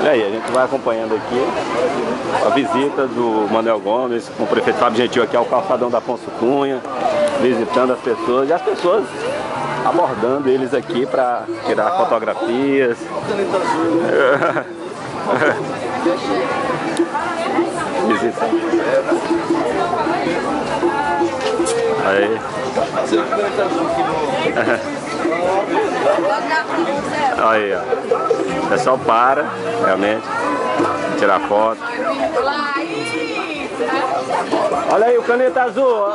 E aí, a gente vai acompanhando aqui a visita do Manuel Gomes com o prefeito Fábio Gentil aqui ao calçadão da Afonso Cunha, visitando as pessoas e as pessoas abordando eles aqui para tirar fotografias. Visita. Aí. Aí, ó. O pessoal para, realmente, tirar foto. Olha aí o caneta azul.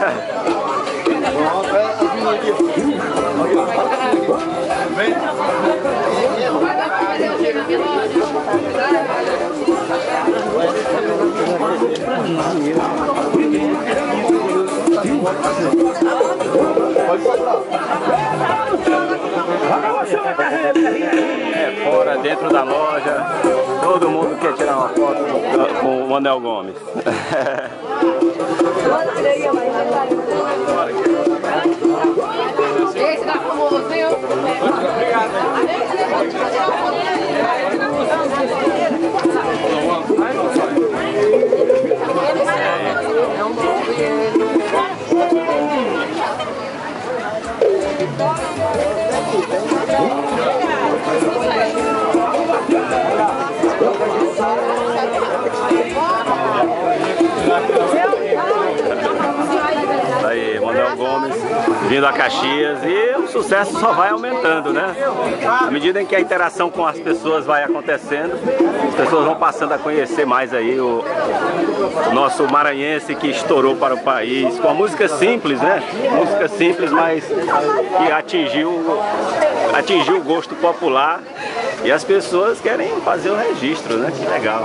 É fora, dentro da loja, todo mundo quer tirar uma foto com o Manuel Gomes. Esse dá famoso, viu? Aí, Manuel Gomes vindo a Caxias e o sucesso só vai aumentando, né? À medida em que a interação com as pessoas vai acontecendo, as pessoas vão passando a conhecer mais aí o nosso maranhense que estourou para o país, com a música simples, né? Música simples, mas que atingiu o gosto popular e as pessoas querem fazer o registro, né? Que legal.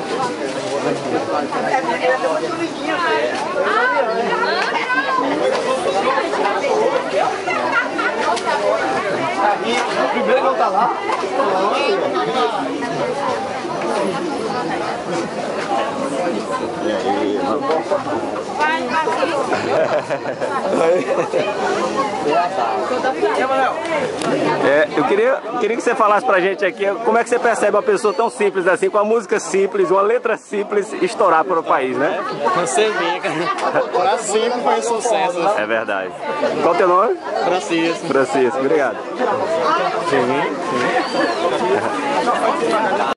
Primeiro não tá lá. Eu queria que você falasse pra gente aqui como é que você percebe uma pessoa tão simples assim, com a música simples, uma letra simples, estourar para o país, né? Você vê, cara. Sempre foi um sucesso. É verdade. Qual o teu nome? Francisco. Francisco, obrigado. Sim, sim.